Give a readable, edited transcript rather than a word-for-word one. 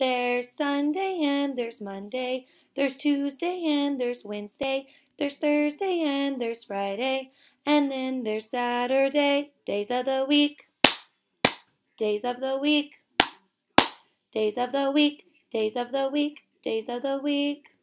There's Sunday and there's Monday, there's Tuesday and there's Wednesday, there's Thursday and there's Friday, and then there's Saturday. Days of the week, days of the week, days of the week, days of the week, days of the week.